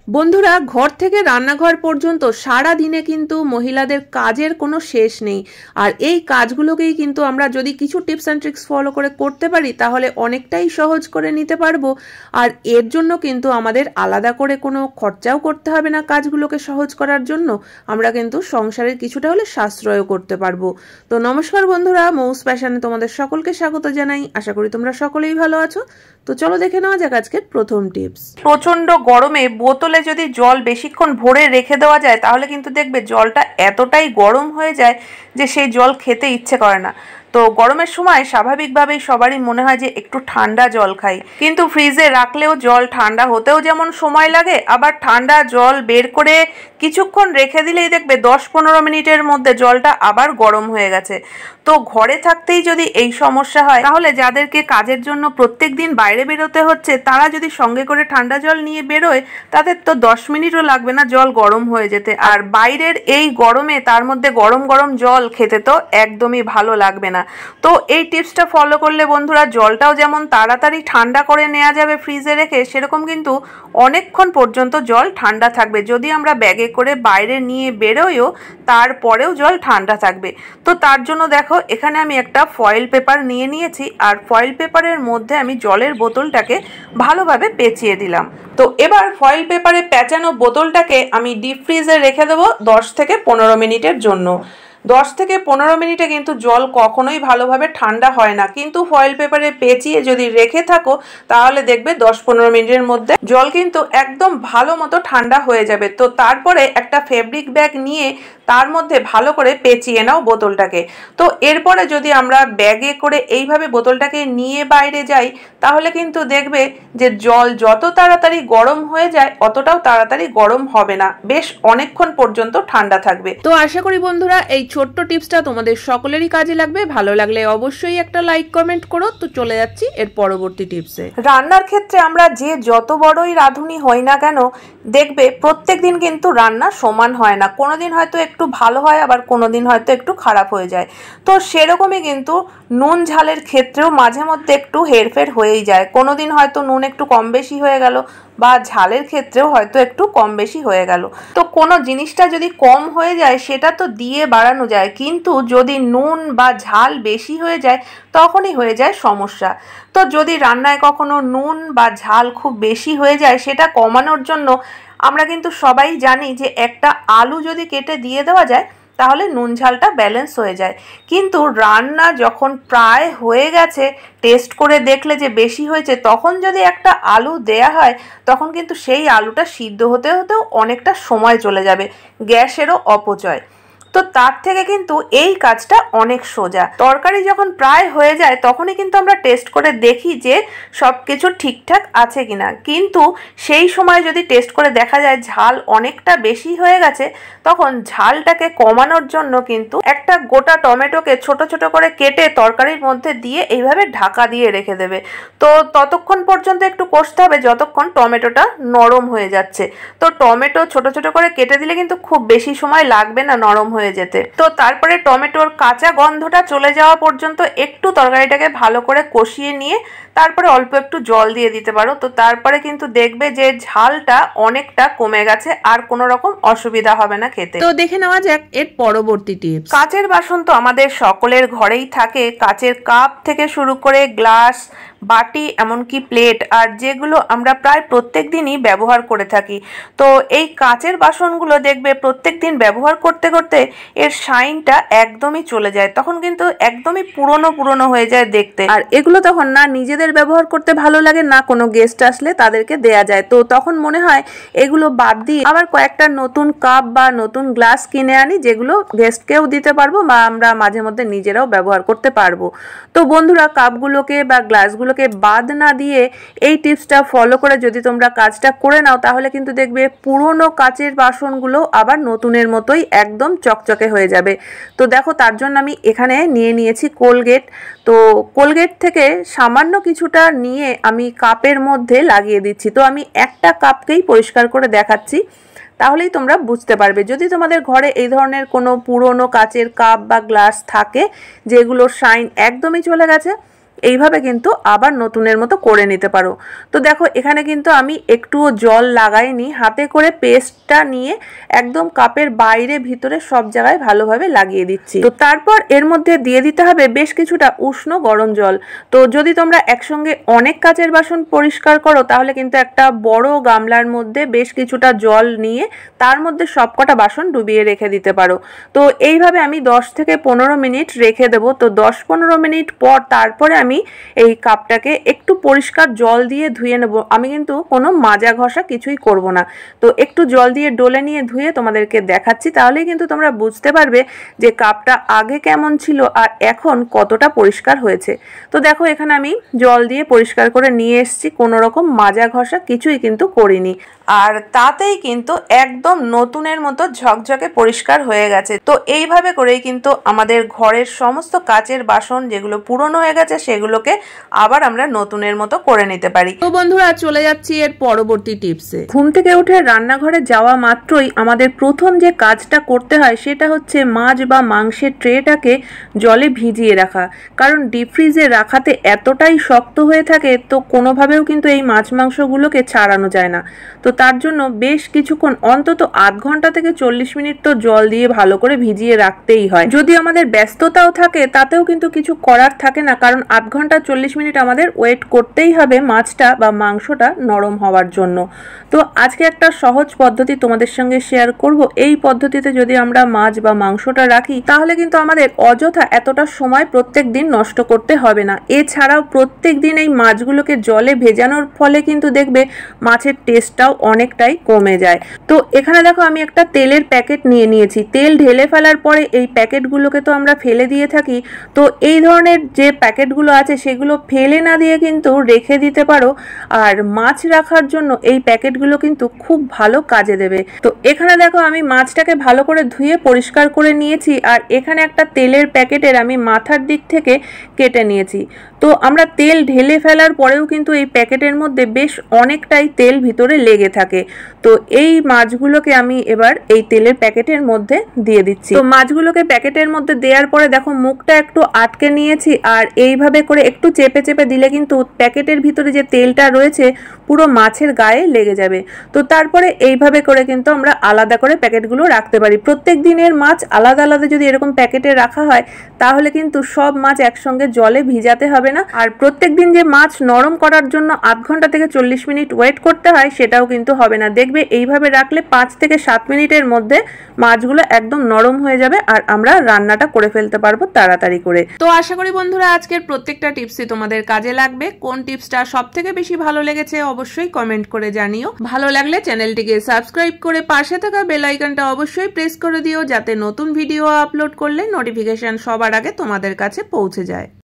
বন্ধুরা, ঘর থেকে রান্নাঘর পর্যন্ত সারা দিনে কিন্তু মহিলাদের কাজের কোনো শেষ নেই। আর এই কাজগুলোকেই কিন্তু আমরা যদি কিছু টিপস অ্যান্ড ট্রিক্স ফলো করে করতে পারি তাহলে অনেকটাই সহজ করে নিতে পারবো। আর এর জন্য কিন্তু আমাদের আলাদা করে কোনো খরচাও করতে হবে না। কাজগুলোকে সহজ করার জন্য আমরা কিন্তু সংসারের কিছুটা হলে সাশ্রয়ও করতে পারবো। তো নমস্কার বন্ধুরা, মৌস প্যাশনে তোমাদের সকলকে স্বাগত জানাই। আশা করি তোমরা সকলেই ভালো আছো। তো চলো দেখে নেওয়া যাক আজকের প্রথম টিপস। প্রচন্ড গরমে বোতলে যদি জল বেশিক্ষণ ভরে রেখে দেওয়া যায় তাহলে কিন্তু দেখবে জলটা এতটাই গরম হয়ে যায় যে সেই জল খেতে ইচ্ছে করে না। তো গরমের সময় স্বাভাবিকভাবেই সবারই মনে হয় যে একটু ঠান্ডা জল খাই, কিন্তু ফ্রিজে রাখলেও জল ঠান্ডা হতেও যেমন সময় লাগে, আবার ঠান্ডা জল বের করে কিছুক্ষণ রেখে দিলেই দেখবে 10-15 মিনিটের মধ্যে জলটা আবার গরম হয়ে গেছে। তো ঘরে থাকতেই যদি এই সমস্যা হয় তাহলে যাদেরকে কাজের জন্য প্রত্যেক দিন বাইরে বেরোতে হচ্ছে তারা যদি সঙ্গে করে ঠান্ডা জল নিয়ে বেরোয় তাদের তো 10 মিনিটও লাগবে না জল গরম হয়ে যেতে। আর বাইরের এই গরমে তার মধ্যে গরম গরম জল খেতে তো একদমই ভালো লাগবে না। তো এই টিপসটা ফলো করলে বন্ধুরা জলটাও যেমন তাড়াতাড়ি ঠান্ডা করে নেওয়া যাবে ফ্রিজে রেখে, সেরকম কিন্তু অনেকক্ষণ পর্যন্ত জল ঠান্ডা থাকবে। যদি আমরা ব্যাগে করে বাইরে নিয়ে বেরোয়ও তারপরেও জল ঠান্ডা থাকবে। তো তার জন্য দেখো এখানে আমি একটা ফয়েল পেপার নিয়ে নিয়েছি, আর ফয়েল পেপারের মধ্যে আমি জলের বোতলটাকে ভালোভাবে পেঁচিয়ে দিলাম। তো এবার ফয়েল পেপারে পেঁচানো বোতলটাকে আমি ডিপ ফ্রিজে রেখে দেবো 10 থেকে 15 মিনিটের জন্য। 10 থেকে 15 মিনিটে কিন্তু জল কখনোই ভালোভাবে ঠান্ডা হয় না, কিন্তু ফয়েল পেপারে পেঁচিয়ে যদি রেখে থাকো তাহলে দেখবে 10-15 মিনিটের মধ্যে জল কিন্তু একদম ভালো মতো ঠান্ডা হয়ে যাবে। তো তারপরে একটা ফেব্রিক ব্যাগ নিয়ে তার মধ্যে ভালো করে পেঁচিয়ে নাও বোতলটাকে। তো এরপরে যদি আমরা ব্যাগে করে এইভাবে বোতলটাকে নিয়ে বাইরে যাই তাহলে কিন্তু দেখবে যে জল যত তাড়াতাড়ি গরম হয়ে যায় অতটাও তাড়াতাড়ি গরম হবে না, বেশ অনেকক্ষণ পর্যন্ত ঠান্ডা থাকবে। তো আশা করি বন্ধুরা এই ছোট্ট টিপসটা তোমাদের সকলেরই কাজে লাগবে। ভালো লাগলে অবশ্যই একটা লাইক কমেন্ট করো। তো চলে যাচ্ছি এর পরবর্তী টিপসে। রান্নার ক্ষেত্রে আমরা যে যত বড়ই রাঁধুনি হই না কেন দেখবে প্রত্যেক দিন কিন্তু রান্না সমান হয় না। কোনোদিন হয়তো একটু ভালো হয়, আবার কোনোদিন হয়তো একটু খারাপ হয়ে যায়। তো সেরকমই কিন্তু নুন ঝালের ক্ষেত্রেও মাঝে মধ্যে একটু হেরফের হয়েই যায়। কোনোদিন হয়তো নুন একটু কম বেশি হয়ে গেল, বা ঝালের ক্ষেত্রেও হয়তো একটু কম বেশি হয়ে গেল। তো কোনো জিনিসটা যদি কম হয়ে যায় সেটা তো দিয়ে বাড়ানো যায়, কিন্তু যদি নুন বা ঝাল বেশি হয়ে যায় তখনই হয়ে যায় সমস্যা। তো যদি রান্নায় কখনো নুন বা ঝাল খুব বেশি হয়ে যায় সেটা কমানোর জন্য আমরা কিন্তু সবাই জানি যে একটা আলু যদি কেটে দিয়ে দেওয়া যায় তাহলে নুন ঝালটা ব্যালেন্স হয়ে যায়। কিন্তু রান্না যখন প্রায় হয়ে গেছে টেস্ট করে দেখলে যে বেশি হয়েছে তখন যদি একটা আলু দেয়া হয় তখন কিন্তু সেই আলুটা সিদ্ধ হতে হতেও অনেকটা সময় চলে যাবে, গ্যাসেরও অপচয়। তো তার থেকে কিন্তু এই কাজটা অনেক সোজা। তরকারি যখন প্রায় হয়ে যায় তখনই কিন্তু আমরা টেস্ট করে দেখি যে সব কিছু ঠিকঠাক আছে কিনা, কিন্তু সেই সময় যদি টেস্ট করে দেখা যায় ঝাল অনেকটা বেশি হয়ে গেছে তখন ঝালটাকে কমানোর জন্য কিন্তু একটা গোটা টমেটোকে ছোট ছোট করে কেটে তরকারির মধ্যে দিয়ে এইভাবে ঢাকা দিয়ে রেখে দেবে। তো ততক্ষণ পর্যন্ত একটু কষতে হবে যতক্ষণ টমেটোটা নরম হয়ে যাচ্ছে। তো টমেটো ছোট ছোট করে কেটে দিলে কিন্তু খুব বেশি সময় লাগবে না নরম হয়ে যেতে। তো তারপরে টমেটোর কাঁচা গন্ধটা চলে যাওয়া পর্যন্ত একটু তরকারিটাকে ভালো করে কষিয়ে নিয়ে তারপরে অল্প একটু জল দিয়ে দিতে পারো। তো তারপরে কিন্তু দেখবে যে ঝালটা অনেকটা কমে গেছে, আর কোনো রকম অসুবিধা হবে না খেতে। তো দেখে নেওয়া যাক এর পরবর্তী টিপস। কাচের বাসন তো আমাদের সকলের ঘরেই থাকে। কাচের কাপ থেকে শুরু করে গ্লাস, বাটি, এমনকি প্লেট, আর যেগুলো আমরা প্রায় প্রত্যেক দিনই ব্যবহার করে থাকি। তো এই কাচের বাসনগুলো দেখবে প্রত্যেক দিন ব্যবহার করতে করতে এর শাইনটা একদমই চলে যায়, তখন কিন্তু একদমই পুরনো পুরনো হয়ে যায় দেখতে। আর এগুলো তখন না নিজেদের ব্যবহার করতে ভালো লাগে, না কোনো গেস্ট আসলে তাদেরকে দেয়া যায়। তো তখন মনে হয় এগুলো বাদ দিয়ে আবার কয়েকটা নতুন কাপ বা নতুন গ্লাস কিনে আনি যেগুলো গেস্টকেও দিতে পারবো বা আমরা মাঝে মধ্যে নিজেরাও ব্যবহার করতে পারবো। তো বন্ধুরা কাপগুলোকে বা গ্লাসগুলোকে বাদ না দিয়ে এই টিপসটা ফলো করে যদি তোমরা কাজটা করে নাও তাহলে কিন্তু দেখবে পুরনো কাচের বাসনগুলো আবার নতুনের মতোই একদম চকচকে হয়ে যাবে। তো দেখো তার জন্য আমি এখানে নিয়ে নিয়েছি কোলগেট। তো কোলগেট থেকে সামান্য কিছুটা নিয়ে আমি কাপের মধ্যে লাগিয়ে দিচ্ছি। তো আমি একটা কাপকেই পরিষ্কার করে দেখাচ্ছি, তাহলেই তোমরা বুঝতে পারবে। যদি তোমাদের ঘরে এই ধরনের কোনো পুরনো কাচের কাপ বা গ্লাস থাকে যেগুলোর শাইন একদমই চলে গেছে, এইভাবে কিন্তু আবার নতুনের মতো করে নিতে পারো। তো দেখো এখানে কিন্তু আমি একটুও জল লাগাইনি, হাতে করে পেস্টটা নিয়ে একদম কাপের বাইরে ভিতরে সব জায়গায় ভালোভাবে লাগিয়ে দিচ্ছি। তো তারপর এর মধ্যে দিয়ে দিতে হবে বেশ কিছুটা উষ্ণ গরম জল। তো যদি তোমরা একসঙ্গে অনেক কাচের বাসন পরিষ্কার করো তাহলে কিন্তু একটা বড় গামলার মধ্যে বেশ কিছুটা জল নিয়ে তার মধ্যে সবকটা বাসন ডুবিয়ে রেখে দিতে পারো। তো এইভাবে আমি 10 থেকে 15 মিনিট রেখে দেবো। তো 10-15 মিনিট পর তারপরে আমি এই কাপটাকে একটু পরিষ্কার জল দিয়ে ধুয়ে নেব। আমি কিন্তু কোনো মাজা ঘষা কিছুই করব না। তো একটু জল দিয়ে ডলে নিয়ে ধুয়ে তোমাদেরকে দেখাচ্ছি, তাহলেই কিন্তু তোমরা বুঝতে পারবে যে কাপটা আগে কেমন ছিল আর এখন কতটা পরিষ্কার হয়েছে। তো দেখো এখানে আমি জল দিয়ে পরিষ্কার করে নিয়ে এসেছি, কোনো রকম মাজা ঘষা কিছুই কিন্তু করিনি, আর তাতেই কিন্তু একদম নতুনের মতো ঝকঝকে পরিষ্কার হয়ে গেছে। তো এইভাবে করেই কিন্তু আমাদের ঘরের সমস্ত কাচের বাসন যেগুলো পুরনো হয়ে গেছে সেগুলোকে আবার আমরা নতুনের মতো করে নিতে পারি। তো বন্ধুরা চলে যাচ্ছি এর পরবর্তী টিপসে। ঘুম থেকে উঠে রান্নাঘরে যাওয়া মাত্রই আমাদের প্রথম যে কাজটা করতে হয় সেটা হচ্ছে মাছ বা মাংসের ট্রেটাকে জলে ভিজিয়ে রাখা। কারণ ডিপ ফ্রিজে রাখাতে এতটাই শক্ত হয়ে থাকে, তো কোনোভাবেও কিন্তু এই মাছ মাংসগুলোকে ছাড়ানো যায় না। তো তার জন্য বেশ কিছুক্ষণ, অন্তত আধ ঘন্টা থেকে 40 মিনিট তো জল দিয়ে ভালো করে ভিজিয়ে রাখতেই হয়। যদি আমাদের ব্যস্ততাও থাকে তাতেও কিন্তু কিছু করার থাকে না, কারণ আধ ঘন্টা 40 মিনিট আমাদের ওয়েট করতেই হবে মাছটা বা মাংসটা নরম হওয়ার জন্য। তো আজকে একটা সহজ পদ্ধতি তোমাদের সঙ্গে শেয়ার করব। এই পদ্ধতিতে যদি আমরা মাছ বা মাংসটা রাখি তাহলে কিন্তু আমাদের অযথা এতটা সময় প্রত্যেক দিন নষ্ট করতে হবে না। এছাড়াও প্রত্যেক দিন এই মাছগুলোকে জলে ভেজানোর ফলে কিন্তু দেখবে মাছের টেস্টটাও অনেকটাই কমে যায়। তো এখানে দেখো আমি একটা তেলের প্যাকেট নিয়ে নিয়েছি। তেল ঢেলে ফেলার পরে এই প্যাকেটগুলোকে তো আমরা ফেলে দিয়ে থাকি। তো এই ধরনের যে প্যাকেটগুলো আছে সেগুলো ফেলে না দিয়ে কিন্তু রেখে দিতে পারো। আর মাছ রাখার জন্য এই প্যাকেটগুলো কিন্তু খুব ভালো কাজে দেবে। তো এখানে দেখো আমি মাছটাকে ভালো করে ধুয়ে পরিষ্কার করে নিয়েছি, আর এখানে একটা তেলের প্যাকেটের আমি মাথার দিক থেকে কেটে নিয়েছি। তো আমরা তেল ঢেলে ফেলার পরেও কিন্তু এই প্যাকেটের মধ্যে বেশ অনেকটাই তেল ভিতরে লেগে থাকে। তো এই মাছগুলোকে আমি এবার এই তেলের প্যাকেটের মধ্যে দিয়ে দিচ্ছি। তো মাছগুলোকে প্যাকেটের মধ্যে দেওয়ার পরে দেখো মুখটা একটু আটকে নিয়েছি, আর এইভাবে করে একটু চেপে চেপে দিলে কিন্তু প্যাকেটের ভিতরে যে তেলটা রয়েছে পুরো মাছের গায়ে লেগে যাবে। তো তারপরে এইভাবে করে কিন্তু আমরা আলাদা করে প্যাকেটগুলো রাখতে পারি। প্রত্যেক দিনের মাছ আলাদা আলাদা যদি এরকম প্যাকেটে রাখা হয় তাহলে কিন্তু সব মাছ একসঙ্গে জলে ভিজাতে হবে না। আর প্রত্যেক দিন যে মাছ নরম করার জন্য আধ ঘন্টা থেকে 40 মিনিট ওয়েট করতে হয় সেটাও কিন্তু হবে না। দেখবে এইভাবে রাখলে 5 থেকে 7 মিনিটের মধ্যে মাছগুলো একদম নরম হয়ে যাবে আর আমরা রান্নাটা করে ফেলতে পারবো তাড়াতাড়ি করে। তো আশা করি বন্ধুরা আজকের প্রত্যেকটা টিপসই তোমাদের কাজে লাগবে। কোন টিপসটা সব থেকে বেশি ভালো লেগেছে অবশ্যই কমেন্ট করে জানিও। ভালো লাগলে চ্যানেলটিকে সাবস্ক্রাইব করে পাশে থাকা বেল আইকনটা অবশ্যই প্রেস করে দিও, যাতে নতুন ভিডিও আপলোড করলে নোটিফিকেশন সবার আগে তোমাদের কাছে পৌঁছে যায়।